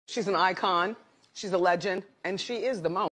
She's an icon, she's a legend, and she is the moment.